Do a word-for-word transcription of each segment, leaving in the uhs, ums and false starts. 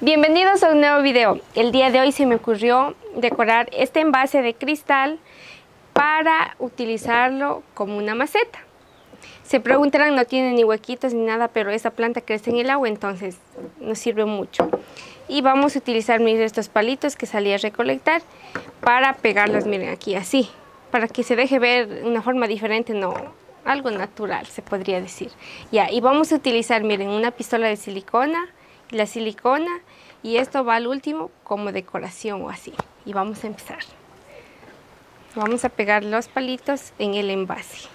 Bienvenidos a un nuevo video. El día de hoy se me ocurrió decorar este envase de cristal para utilizarlo como una maceta. Se preguntarán, no tiene ni huequitos ni nada, pero esa planta crece en el agua, entonces nos sirve mucho. Y vamos a utilizar, miren, estos palitos que salí a recolectar para pegarlos, miren, aquí así, para que se deje ver una forma diferente, no, algo natural se podría decir. Ya, y vamos a utilizar, miren, una pistola de silicona, la silicona, y esto va al último como decoración o así. Y vamos a empezar. Vamos a pegar los palitos en el envase.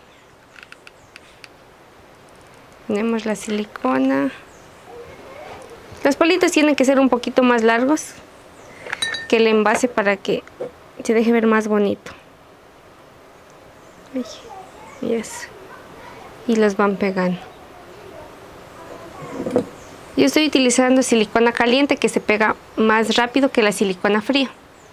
Ponemos la silicona. Los palitos tienen que ser un poquito más largos que el envase para que se deje ver más bonito. Ay, y eso. Y los van pegando. Yo estoy utilizando silicona caliente que se pega más rápido que la silicona fría.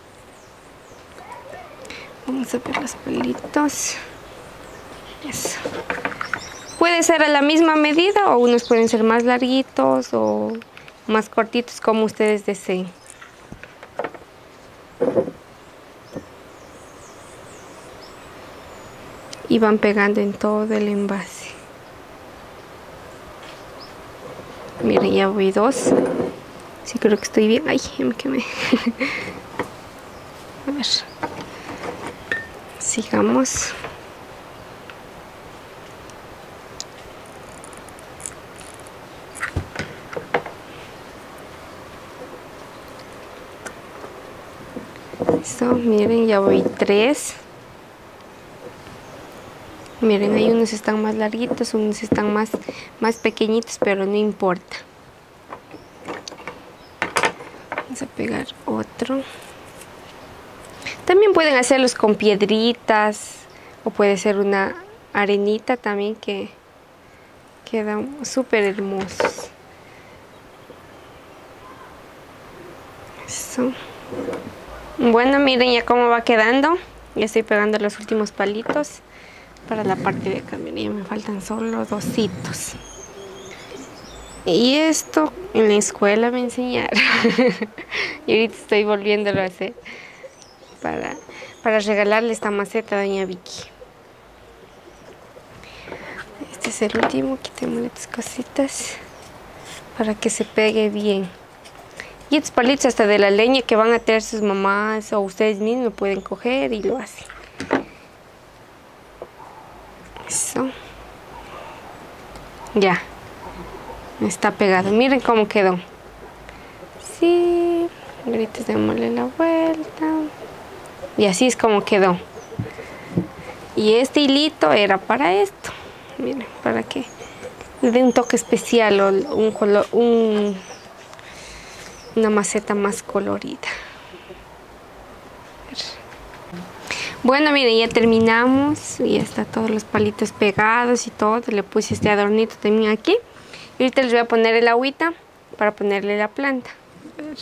Vamos a ver los palitos. Eso. Puede ser a la misma medida o unos pueden ser más larguitos o más cortitos como ustedes deseen. Y van pegando en todo el envase. Miren, ya voy dos. Sí, creo que estoy bien. Ay, ya me quemé. A ver. Sigamos. Listo, miren, ya voy tres. Miren, hay unos están más larguitos, unos están más, más pequeñitos, pero no importa. Vamos a pegar otro. También pueden hacerlos con piedritas o puede ser una arenita también que quedan súper hermosos. Eso. Bueno, miren ya cómo va quedando. Ya estoy pegando los últimos palitos para la parte de acá. Miren, ya me faltan solo dositos. Y esto en la escuela me enseñaron. Y ahorita estoy volviéndolo a hacer para, para regalarle esta maceta a doña Vicky. Este es el último. Quitemos estas cositas para que se pegue bien. Y estos palitos hasta de la leña que van a tener sus mamás o ustedes mismos pueden coger y lo hacen. Eso. Ya. Está pegado. Miren cómo quedó. Sí. Ahorita démosle la vuelta. Y así es como quedó. Y este hilito era para esto. Miren, para que le dé un toque especial o un color, un, una maceta más colorida. Bueno, miren, ya terminamos. Ya está todos los palitos pegados y todo. Le puse este adornito también aquí. Y ahorita les voy a poner el agüita para ponerle la planta. A ver.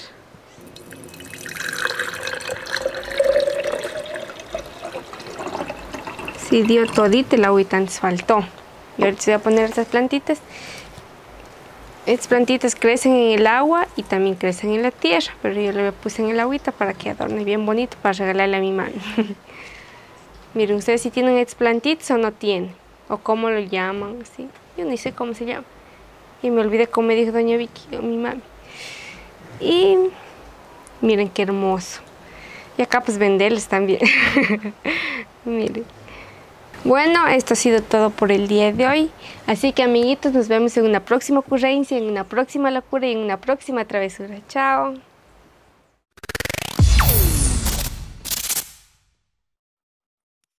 Sí, dio todito el agüita, antes faltó. Y ahorita les voy a poner estas plantitas. Estas plantitas crecen en el agua y también crecen en la tierra. Pero yo le puse en el agüita para que adorne bien bonito para regalarle a mi mami. Miren, ustedes si tienen estas plantitas o no tienen. O cómo lo llaman, así. Yo ni sé cómo se llama. Y me olvidé cómo me dijo doña Vicky o mi mami. Y miren qué hermoso. Y acá pues venderles también. Miren. Bueno, esto ha sido todo por el día de hoy. Así que amiguitos, nos vemos en una próxima ocurrencia, en una próxima locura y en una próxima travesura. Chao.